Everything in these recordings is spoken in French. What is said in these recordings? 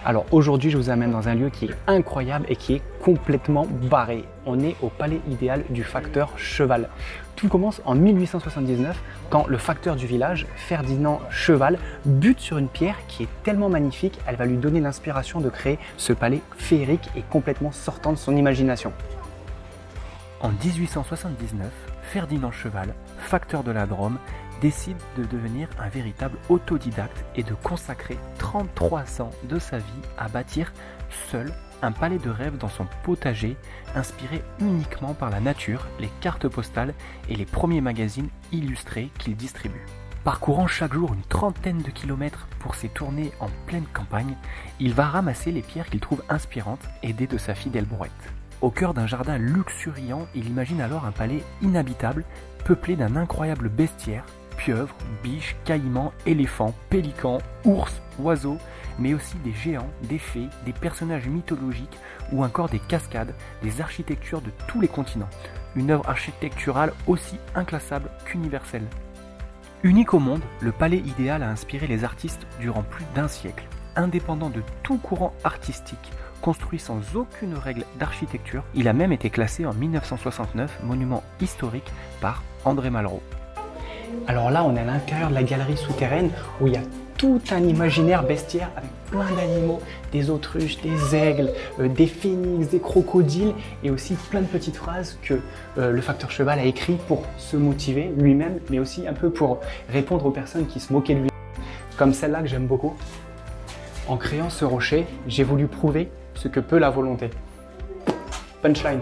Alors aujourd'hui, je vous amène dans un lieu qui est incroyable et qui est complètement barré. On est au palais idéal du facteur Cheval. Tout commence en 1879 quand le facteur du village, Ferdinand Cheval, bute sur une pierre qui est tellement magnifique, elle va lui donner l'inspiration de créer ce palais féerique et complètement sortant de son imagination. En 1879, Ferdinand Cheval, facteur de la Drôme, décide de devenir un véritable autodidacte et de consacrer 33 ans de sa vie à bâtir seul un palais de rêve dans son potager, inspiré uniquement par la nature, les cartes postales et les premiers magazines illustrés qu'il distribue. Parcourant chaque jour une trentaine de kilomètres pour ses tournées en pleine campagne, il va ramasser les pierres qu'il trouve inspirantes, aidé de sa fidèle brouette. Au cœur d'un jardin luxuriant, il imagine alors un palais inhabitable, peuplé d'un incroyable bestiaire, pieuvres, biches, caïmans, éléphants, pélicans, ours, oiseaux, mais aussi des géants, des fées, des personnages mythologiques ou encore des cascades, des architectures de tous les continents. Une œuvre architecturale aussi inclassable qu'universelle. Unique au monde, le palais idéal a inspiré les artistes durant plus d'un siècle. Indépendant de tout courant artistique, construit sans aucune règle d'architecture, il a même été classé en 1969 monument historique par André Malraux. Alors là, on est à l'intérieur de la galerie souterraine où il y a tout un imaginaire bestiaire avec plein d'animaux, des autruches, des aigles, des phénix, des crocodiles et aussi plein de petites phrases que le facteur Cheval a écrit pour se motiver lui-même, mais aussi un peu pour répondre aux personnes qui se moquaient de lui. Comme celle-là que j'aime beaucoup. En créant ce rocher, j'ai voulu prouver ce que peut la volonté. Punchline.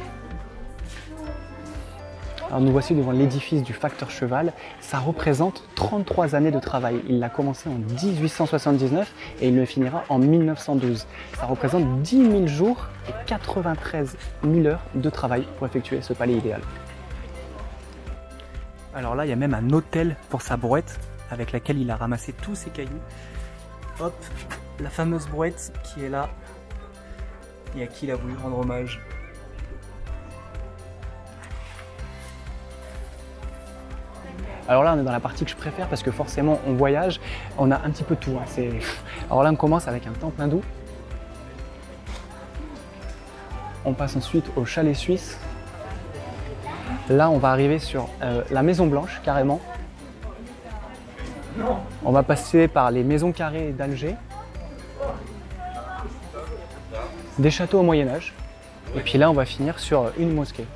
Alors nous voici devant l'édifice du facteur Cheval. Ça représente 33 années de travail. Il l'a commencé en 1879 et il le finira en 1912. Ça représente 10 000 jours et 93 000 heures de travail pour effectuer ce palais idéal. Alors là, il y a même un autel pour sa brouette avec laquelle il a ramassé tous ses cailloux. Hop, la fameuse brouette qui est là et à qui il a voulu rendre hommage. Alors là, on est dans la partie que je préfère parce que forcément, on voyage, on a un petit peu de tout. Hein. Alors là, on commence avec un temple hindou. On passe ensuite au chalet suisse. Là, on va arriver sur la Maison Blanche, carrément. On va passer par les maisons carrées d'Alger, des châteaux au Moyen-Âge, et puis là, on va finir sur une mosquée.